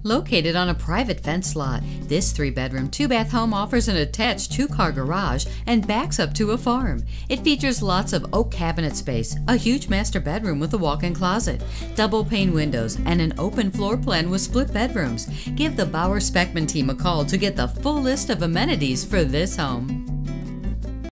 Located on a private fence lot, this 3-bedroom, 2-bath home offers an attached 2-car garage and backs up to a farm. It features lots of oak cabinet space, a huge master bedroom with a walk-in closet, double pane windows, and an open floor plan with split bedrooms. Give the Bauer Speckman team a call to get the full list of amenities for this home.